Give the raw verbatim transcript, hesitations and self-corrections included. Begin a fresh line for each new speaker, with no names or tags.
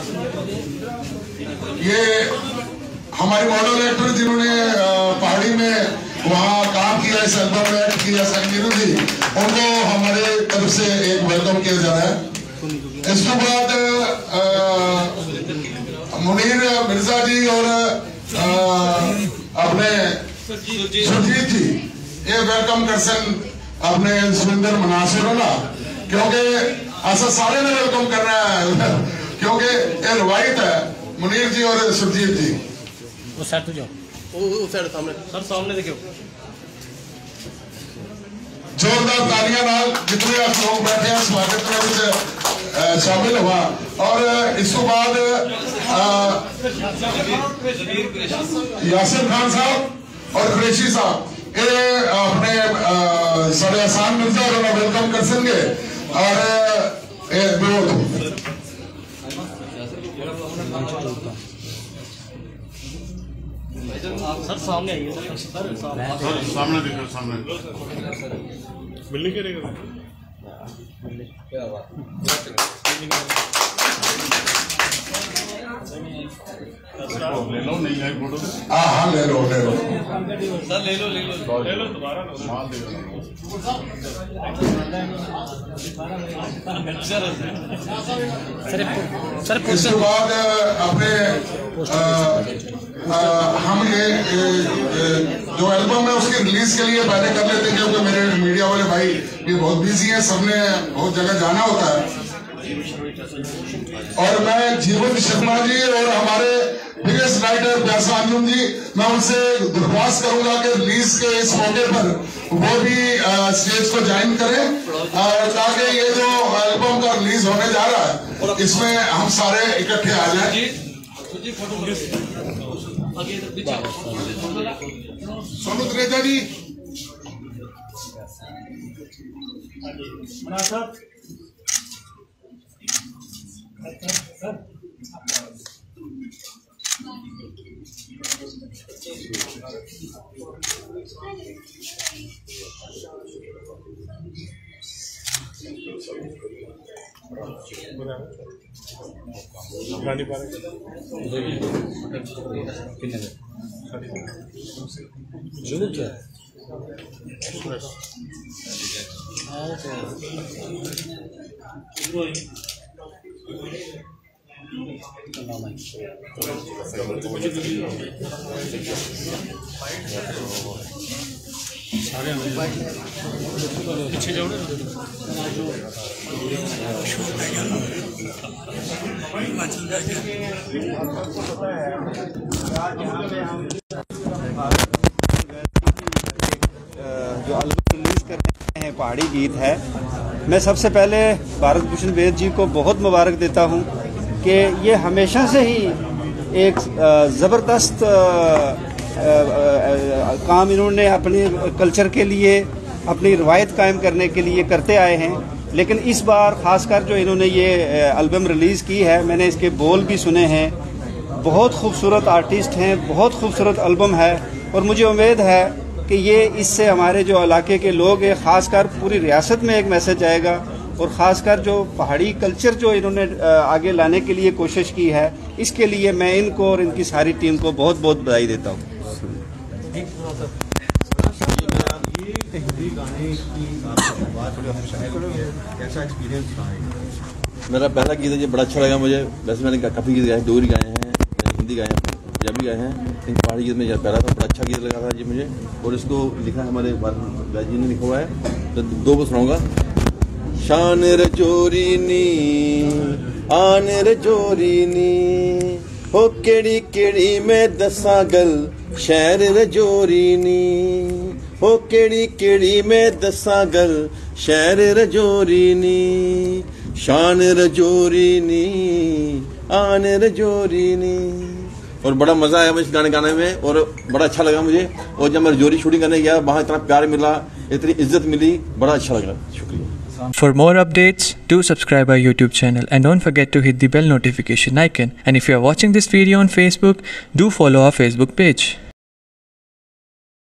ये हमारी model actor जिन्होंने पहाड़ी में वहाँ काम किया, इस एल्बम में एक्ट किया, संगीरू जी, उनको हमारे तरफ से एक वेलकम किया जा रहा है। इसके बाद मुनीर मिर्जा जी और आ, अपने सुरजीत जी ये वेलकम करसन अपने सुरेंद्र मनासिर ना, क्योंकि ऐसा सारे ने वेलकम करना है क्योंकि ये रवायत है। मुनीर जी और सुरजीत जी
वो साइड तो जाओ, वो साइड सामने सर, सामने देखियो।
जोरदार तालियां नाल जितने आप लोग बैठे हैं स्वागत में शामिल हुआ। और इसके बाद यासिर खान साहब और कुरैशी साहब ये अपने साढ़े आसान मिर्जा और वेलकम कर सकेंगे। और
सर सामने आइए सर,
सामने देखो, सामने मिलने के लिए ले लो, नहीं है फोटो।
हाँ हाँ ले लो ले लो
सर, ले लो ले लो ले लो दोबारा
माल दे दो।
सर सर
इसके बाद अपने आ, आ, हम ये, ये, ये जो एल्बम है उसकी रिलीज के लिए पहले कर लेते हैं, क्योंकि मेरे मीडिया वाले भाई ये बहुत बिजी हैं, सबने बहुत जगह जाना होता है। और मैं जीवन शर्मा जी और हमारे बिगेस्ट राइटर प्यासा अंजुम जी, मैं उनसे दरख्वास्त करूंगा कि रिलीज के इस मौके पर वो भी आ, स्टेज को ज्वाइन करें, ताकि ये जो एल्बम का रिलीज होने जा रहा है इसमें हम सारे इकट्ठे आ जाएं। सोनू त्रेजा जी,
जो क्या सारे पीछे जाओ ना।
जो एल्बम रिलीज कर रहे हैं पहाड़ी गीत है, मैं सबसे पहले भारत भूषण वेद जी को बहुत मुबारक देता हूं कि ये हमेशा से ही एक ज़बरदस्त काम इन्होंने अपने कल्चर के लिए, अपनी रवायत कायम करने के लिए करते आए हैं। लेकिन इस बार ख़ासकर जो इन्होंने ये एल्बम रिलीज़ की है, मैंने इसके बोल भी सुने हैं, बहुत खूबसूरत आर्टिस्ट हैं, बहुत खूबसूरत एल्बम है। और मुझे उम्मीद है कि ये इससे हमारे जो इलाके के लोग हैं, ख़ासकर पूरी रियासत में एक मैसेज आएगा। और ख़ासकर जो पहाड़ी कल्चर जो इन्होंने आगे लाने के लिए कोशिश की है, इसके लिए मैं इनको और इनकी सारी टीम को बहुत बहुत बधाई देता हूँ।
मेरा पहला गीत है, ये बड़ा अच्छा लगा मुझे। वैसे मैंने काफ़ी गीत गाए, डोगरी गाए हैं, हिंदी गाए हैं, पंजाबी गाए हैं, लेकिन पहाड़ी गीत में पहला था, बड़ा अच्छा गीत लगा था जी मुझे। और इसको लिखा है हमारे वैद जी ने लिखा हुआ है, तो दो को सुनाऊंगा। शान रजोरी नी आन रजोरी नी हो केड़ी केड़ी में दसा गल शहर रजोरी नी हो केड़ी केड़ी में दसा गल शहर रजोरी नी शान रजोरी नी आन रजोरी नी। और बड़ा मजा आया मुझे गाने गाने में और बड़ा अच्छा लगा मुझे। और जब मैं रजौरी शूटिंग करने गया वहाँ इतना प्यार मिला, इतनी इज्जत मिली, बड़ा अच्छा लगा। शुक्रिया।
For more updates, do subscribe our YouTube channel and don't forget to hit the bell notification icon. And if you are watching this video on Facebook, do follow our Facebook page.